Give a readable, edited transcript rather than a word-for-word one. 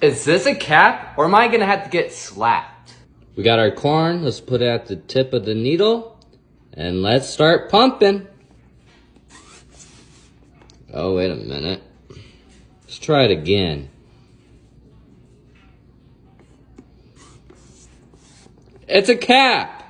Is this a cap, or am I gonna have to get slapped? We got our corn. Let's put it at the tip of the needle. And let's start pumping. Oh, wait a minute. Let's try it again. It's a cap.